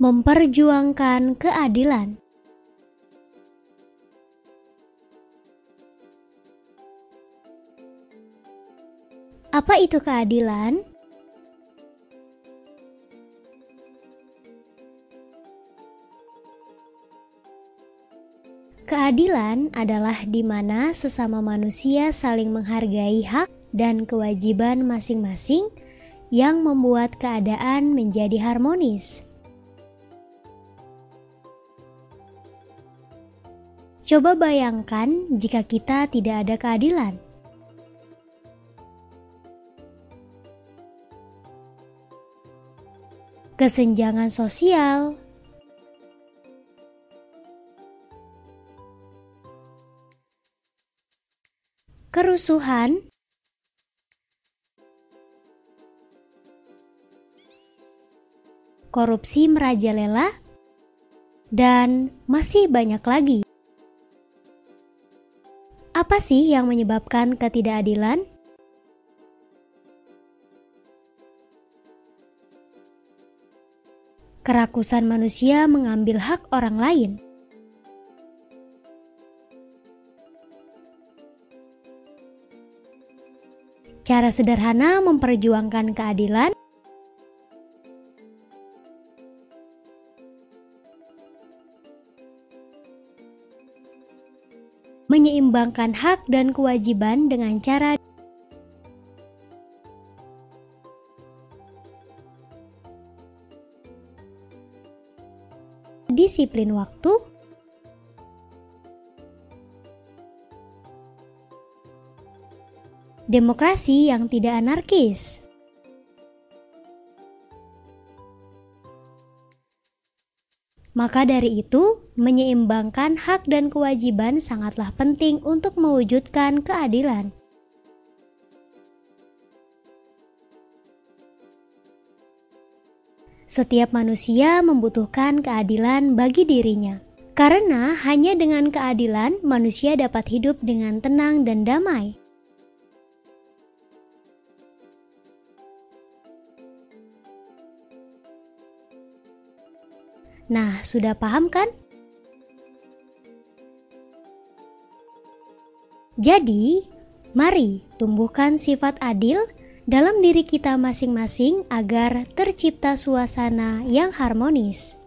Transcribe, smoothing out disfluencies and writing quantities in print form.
Memperjuangkan keadilan. Apa itu keadilan? Keadilan adalah di mana sesama manusia saling menghargai hak dan kewajiban masing-masing yang membuat keadaan menjadi harmonis. Coba bayangkan jika kita tidak ada keadilan. Kesenjangan sosial, kerusuhan, korupsi merajalela, dan masih banyak lagi. Apa sih yang menyebabkan ketidakadilan? Kerakusan manusia mengambil hak orang lain. Cara sederhana memperjuangkan keadilan menyeimbangkan hak dan kewajiban dengan cara disiplin waktu, demokrasi yang tidak anarkis. Maka dari itu, menyeimbangkan hak dan kewajiban sangatlah penting untuk mewujudkan keadilan. Setiap manusia membutuhkan keadilan bagi dirinya, karena hanya dengan keadilan manusia dapat hidup dengan tenang dan damai. Nah, sudah paham kan? Jadi, mari tumbuhkan sifat adil dalam diri kita masing-masing agar tercipta suasana yang harmonis.